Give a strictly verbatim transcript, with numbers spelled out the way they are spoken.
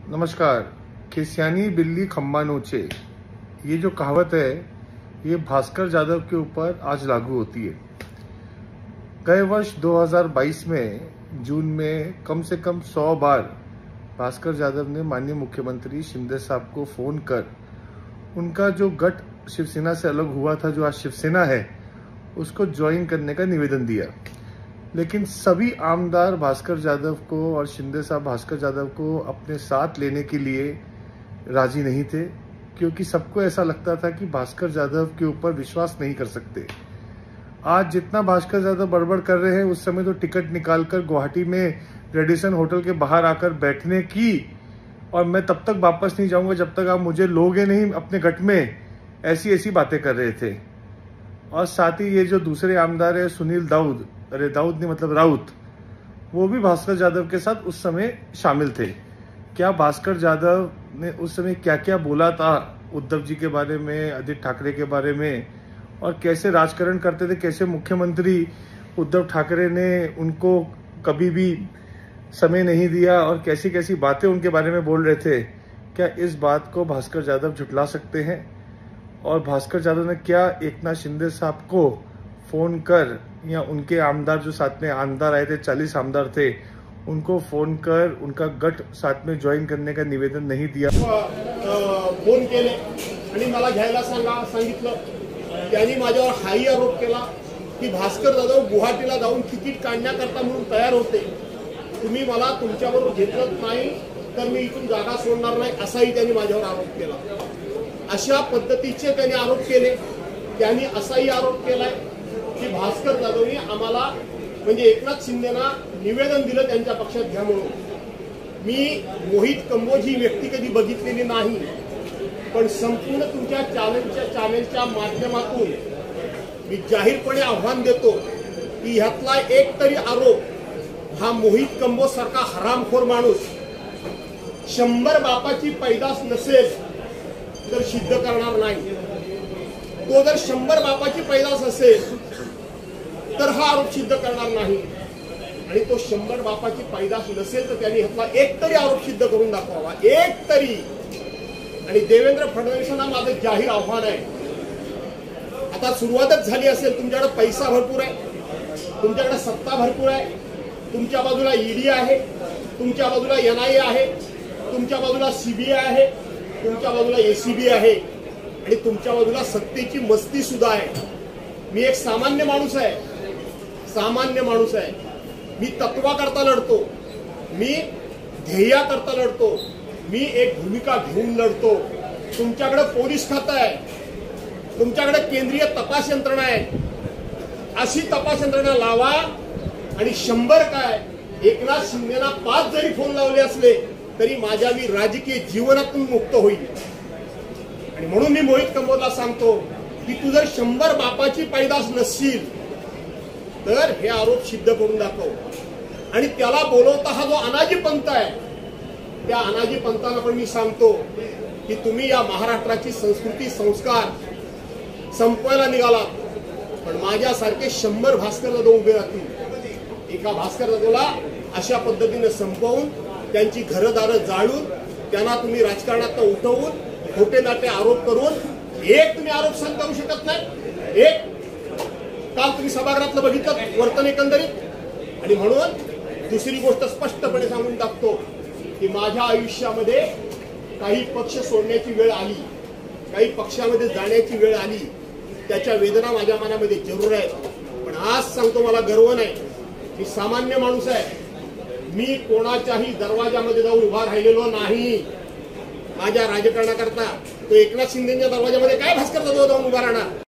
नमस्कार। खिसियानी बिल्ली खम्बा नोचे, ये जो कहावत है ये भास्कर जाधव के ऊपर आज लागू होती है। गए वर्ष दो हज़ार बाईस में जून में कम से कम सौ बार भास्कर जाधव ने माननीय मुख्यमंत्री शिंदे साहब को फोन कर उनका जो गठ शिवसेना से अलग हुआ था, जो आज शिवसेना है, उसको ज्वाइन करने का निवेदन दिया। लेकिन सभी आमदार भास्कर जाधव को और शिंदे साहब भास्कर जाधव को अपने साथ लेने के लिए राजी नहीं थे, क्योंकि सबको ऐसा लगता था कि भास्कर जाधव के ऊपर विश्वास नहीं कर सकते। आज जितना भास्कर जाधव बड़बड़ कर रहे हैं, उस समय तो टिकट निकालकर गुवाहाटी में रेडिसन होटल के बाहर आकर बैठने की, और मैं तब तक वापस नहीं जाऊंगा जब तक आप मुझे लोगे नहीं अपने गठ में, ऐसी ऐसी बातें कर रहे थे। और साथ ही ये जो दूसरे आमदार है सुनील दाऊद, अरे दाऊद नहीं मतलब राउत, वो भी भास्कर जाधव के साथ उस समय शामिल थे। क्या भास्कर जाधव ने उस समय क्या क्या बोला था उद्धव जी के बारे में, आदित्य ठाकरे के बारे में, और कैसे राजकारण करते थे, कैसे मुख्यमंत्री उद्धव ठाकरे ने उनको कभी भी समय नहीं दिया, और कैसी कैसी बातें उनके बारे में बोल रहे थे। क्या इस बात को भास्कर जाधव झुठला सकते हैं? और भास्कर जाधव ने क्या एकनाथ शिंदे साहब को फोन कर, या उनके आमदार जो साथ में आमदार आए थे, चालीस आमदार थे, उनको फोन कर उनका गट साथ में ज्वाइन करने का निवेदन नहीं दिया? फोन केले आणि मला घ्यायला सांगा सांगितलं। त्यांनी माझ्यावर हाही आरोप केला की भास्कर जाधव गुवाहाटीला जाऊन तिकीट काढण्याकरता म्हणून तयार होते, तुम्ही मला तुमच्याबरोबर घेतलं नाही तर मी इथून जागा सोडणार नाही, असाही त्यांनी माझ्यावर आरोप केला। अशा पद्धतीचे त्यांनी आरोप केले। त्यांनी असाही आरोप केलाय की भास्कर जाधवनी आम्हाला म्हणजे एकनाथ शिंदेना निवेदन दिलं त्यांच्या पक्षात घ्या म्हणून। मी मोहित कंबोज ही व्यक्ती कधी बघितलेली नाही, पण संपूर्ण तुमच्या चॅनलच्या चॅनलच्या माध्यमातून मी जाहीरपणे आव्हान देतो की ह्यातला एक तरी आरोप हा मोहित कंबोज सारखा हरामखोर माणूस शंभर बापाची पैदास नसेल तर सिद्ध करणार नाही। तो जर शंभर बापाची पैदास असेल तर हा आरोप सिद्ध करणार नाही, आणि तो शंभर बापाची पैदास नसेल तर त्यांनी ह्यातला एक तरी आरोप सिद्ध करून दाखवावा, एक तरी। आणि देवेंद्र फडणवीसांना माझं जाहीर आव्हान आहे, आता सुरुवातच झाली असेल, तुमच्याकडे पैसा भरपूर आहे, तुमच्याकडे सत्ता भरपूर आहे, तुमच्या बाजूला ईडी आहे, तुमच्या बाजूला एनआयए आहे, तुमच्या बाजूला सीबीआय आहे, तुमच्या बाजूला एसीबी आहे, आणि तुमच्या बाजूला सत्तेची मस्ती सुद्धा आहे। मी एक सामान्य माणूस आहे, सामान्य माणूस आहे। मी तत्वाकरता लढतो, मी ध्येयाकरता लढतो, मी एक भूमिका घेऊन लढतो। तुमच्याकडे पोलीस खातं आहे, तुमच्याकडे केंद्रीय तपास यंत्रणा आहे, अशी तपास यंत्रणा लावा, आणि शंभर काय एकनाथ शिंदेना पाच जरी फोन लावले असले तरी माझ्या मी राजकीय जीवनातून मुक्त होईल। आणि म्हणून मी मोहित कंबोजला सांगतो की तू जर शंभर बापाची पैदास नसशील तर हे आरोप सिद्ध करून दाखव। आणि त्याला बोलवता हा जो अनाजी पंथ आहे, त्या अनाजी पंथाला पण मी सांगतो की तुम्ही या महाराष्ट्राची संस्कृती संस्कार संपवायला निघालात, पण माझ्यासारखे शंभर भास्कर जाधव उभे राहतील। एका भास्कर जाधवला अशा पद्धतीने संपवून, त्यांची घरदारं जाळून, त्यांना तुम्ही राजकारणात उठवून खोटे नाटे आरोप करून एक तुम्ही आरोप सहन करू शकत नाही। एक काल तुम्ही सभागृहातलं बघितलं वर्तन एकंदरीत। आणि म्हणून दुसरी गोष्ट स्पष्टपणे सांगून टाकतो की माझ्या आयुष्यामध्ये काही पक्ष सोडण्याची वेळ आली, काही पक्षामध्ये जाण्याची वेळ आली, त्याच्या वेदना माझ्या मनामध्ये जरूर आहेत, पण आज सांगतो मला गर्व नाही, मी सामान्य माणूस आहे, मी कोणाच्याही दरवाजामध्ये जाऊन उभा राहिलेलो नाही माझ्या राजकारणाकरता। तो एकनाथ शिंदेच्या दरवाजामध्ये काय भास्कर जाधव जाऊन उभा राहणार?